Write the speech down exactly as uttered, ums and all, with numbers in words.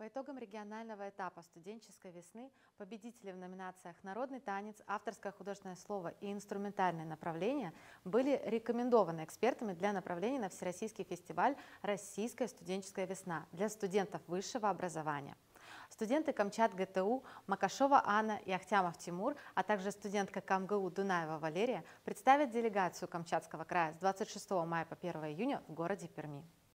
По итогам регионального этапа студенческой весны победители в номинациях «Народный танец», «Авторское художественное слово» и «Инструментальное направление» были рекомендованы экспертами для направления на Всероссийский фестиваль «Российская студенческая весна» для студентов высшего образования. Студенты Камчат-ГТУ Макашова Анна и Ахтямов Тимур, а также студентка КамГУ Дунаева Валерия представят делегацию Камчатского края с двадцать шестого мая по первое июня в городе Перми.